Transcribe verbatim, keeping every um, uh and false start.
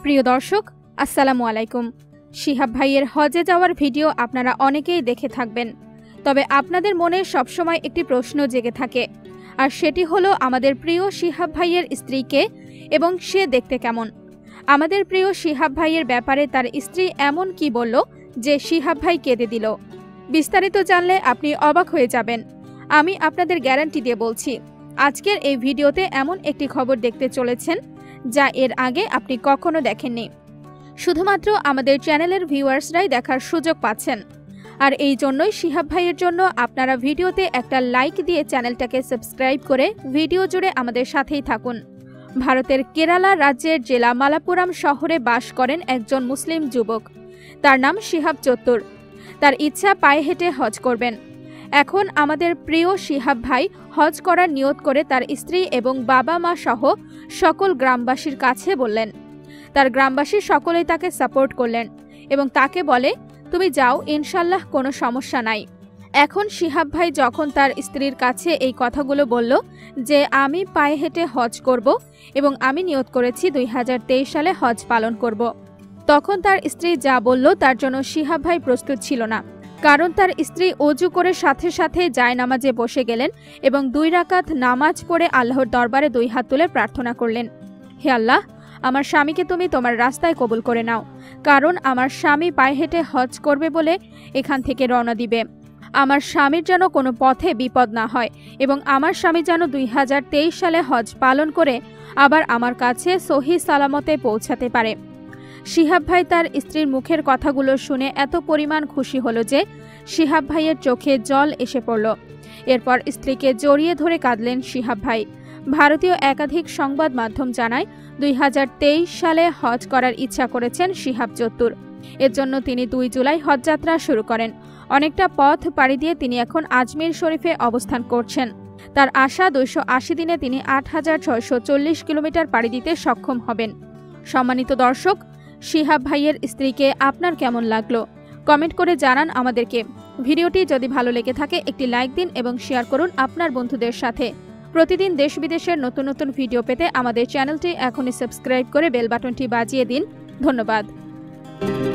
প্রিয় দর্শক, আসসালামু আলাইকুম। শিহাব ভাইয়ের হজে যাওয়ার ভিডিও আপনারা অনেকেই দেখে থাকবেন, তবে আপনাদের মনে সবসময় একটি প্রশ্ন জেগে থাকে, আর সেটি হলো আমাদের প্রিয় শিহাব ভাইয়ের স্ত্রীকে এবং সে দেখতে কেমন। আমাদের প্রিয় শিহাব ভাইয়ের ব্যাপারে তার স্ত্রী এমন কি বলল যে শিহাব ভাই কেঁদে দিল। বিস্তারিত জানলে আপনি অবাক হয়ে যাবেন। আমি আপনাদের গ্যারান্টি দিয়ে বলছি, আজকের এই ভিডিওতে এমন একটি খবর দেখতে চলেছেন যা এর আগে আপনি কখনো দেখেননি। শুধুমাত্র আমাদের চ্যানেলের ভিউয়ার্সরাই দেখার সুযোগ পাচ্ছেন, আর এই জন্যই শিহাব ভাইয়ের জন্য আপনারা ভিডিওতে একটা লাইক দিয়ে চ্যানেলটাকে সাবস্ক্রাইব করে ভিডিও জুড়ে আমাদের সাথেই থাকুন। ভারতের কেরালা রাজ্যের জেলা মালাপুরাম শহরে বাস করেন একজন মুসলিম যুবক। তার নাম শিহাব চত্তুর। তার ইচ্ছা পায়ে হেঁটে হজ করবেন। এখন আমাদের প্রিয় শিহাব ভাই হজ করার নিয়ত করে তার স্ত্রী এবং বাবা মা সহ সকল গ্রামবাসীর কাছে বললেন। তার গ্রামবাসী সকলেই তাকে সাপোর্ট করলেন এবং তাকে বলে, তুমি যাও, ইনশাল্লাহ কোনো সমস্যা নাই। এখন শিহাব ভাই যখন তার স্ত্রীর কাছে এই কথাগুলো বলল যে আমি পায়ে হেঁটে হজ করব এবং আমি নিয়ত করেছি দুই হাজার তেইশ সালে হজ পালন করব, তখন তার স্ত্রী যা বলল তার জন্য শিহাব ভাই প্রস্তুত ছিল না। কারণ তার স্ত্রী অজু করে সাথে সাথে জায়নামাজে বসে গেলেন এবং দুই রাকাত নামাজ পড়ে আল্লাহর দরবারে দুই হাত তুলে প্রার্থনা করলেন, হে আল্লাহ, আমার স্বামীকে তুমি তোমার রাস্তায় কবুল করে নাও, কারণ আমার স্বামী পায়ে হেঁটে হজ করবে বলে এখান থেকে রওনা দিবে। আমার স্বামীর যেন কোনো পথে বিপদ না হয় এবং আমার স্বামী যেন দুই হাজার তেইশ সালে হজ পালন করে আবার আমার কাছে সহি সালামতে পৌঁছাতে পারে। শিহাব ভাই তার স্ত্রীর মুখের কথাগুলো শুনে এত পরিমাণ খুশি হলো যে শিহাব ভাইয়ের চোখে জল এসে পড়ল। এরপর স্ত্রীকে জড়িয়ে ধরে কাঁদলেন শিহাব ভাই। ভারতীয় একাধিক সংবাদ মাধ্যম জানায় দুই হাজার তেইশ সালে হজ করার ইচ্ছা করেছেন শিহাব চত্তুর। এর জন্য তিনি দুই জুলাই হজযাত্রা শুরু করেন। অনেকটা পথ পাড়ি দিয়ে তিনি এখন আজমির শরীফে অবস্থান করছেন। তার আশা দুইশো আশি দিনে তিনি আট হাজার ছয়শো চল্লিশ কিলোমিটার পাড়ি দিতে সক্ষম হবেন। সম্মানিত দর্শক, শিহাব ভাইয়ের স্ত্রীকে আপনার কেমন লাগলো কমেন্ট করে জানান আমাদেরকে। ভিডিওটি যদি ভালো লেগে থাকে একটি লাইক দিন এবং শেয়ার করুন আপনার বন্ধুদের সাথে। প্রতিদিন দেশ বিদেশের নতুন নতুন ভিডিও পেতে আমাদের চ্যানেলটি এখনই সাবস্ক্রাইব করে বেল বাটনটি বাজিয়ে দিন। ধন্যবাদ।